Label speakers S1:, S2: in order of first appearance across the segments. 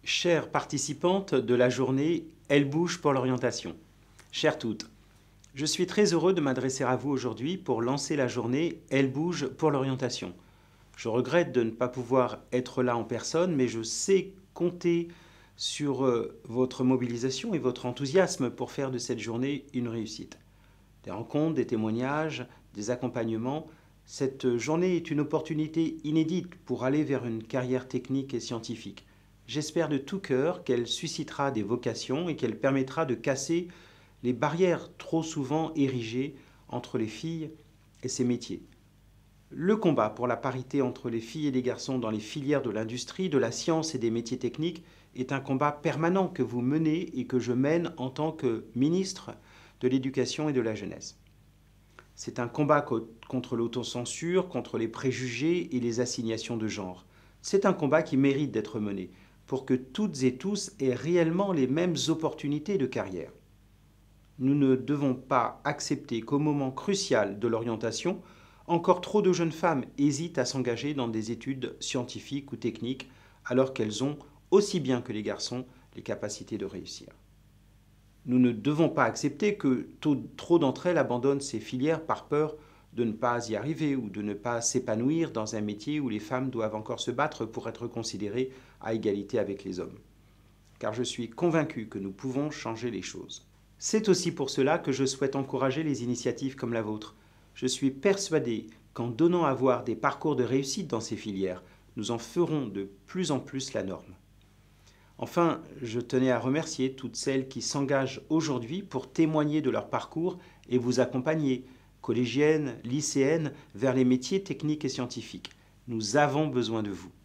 S1: Chères participantes de la journée Elle bouge pour l'orientation. Chères toutes, je suis très heureux de m'adresser à vous aujourd'hui pour lancer la journée Elle bouge pour l'orientation. Je regrette de ne pas pouvoir être là en personne, mais je sais compter sur votre mobilisation et votre enthousiasme pour faire de cette journée une réussite. Des rencontres, des témoignages, des accompagnements, cette journée est une opportunité inédite pour aller vers une carrière technique et scientifique. J'espère de tout cœur qu'elle suscitera des vocations et qu'elle permettra de casser les barrières trop souvent érigées entre les filles et ces métiers. Le combat pour la parité entre les filles et les garçons dans les filières de l'industrie, de la science et des métiers techniques est un combat permanent que vous menez et que je mène en tant que ministre de l'Éducation et de la Jeunesse. C'est un combat contre l'autocensure, contre les préjugés et les assignations de genre. C'est un combat qui mérite d'être mené pour que toutes et tous aient réellement les mêmes opportunités de carrière. Nous ne devons pas accepter qu'au moment crucial de l'orientation, encore trop de jeunes femmes hésitent à s'engager dans des études scientifiques ou techniques alors qu'elles ont, aussi bien que les garçons, les capacités de réussir. Nous ne devons pas accepter que trop d'entre elles abandonnent ces filières par peur de ne pas y arriver ou de ne pas s'épanouir dans un métier où les femmes doivent encore se battre pour être considérées à égalité avec les hommes. Car je suis convaincu que nous pouvons changer les choses. C'est aussi pour cela que je souhaite encourager les initiatives comme la vôtre. Je suis persuadé qu'en donnant à voir des parcours de réussite dans ces filières, nous en ferons de plus en plus la norme. Enfin, je tenais à remercier toutes celles qui s'engagent aujourd'hui pour témoigner de leur parcours et vous accompagner, collégiennes, lycéennes, vers les métiers techniques et scientifiques. Nous avons besoin de vous.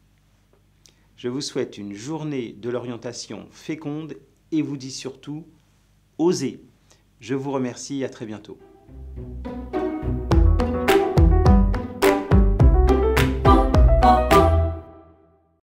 S1: Je vous souhaite une journée de l'orientation féconde et vous dis surtout, osez. Je vous remercie, à très bientôt.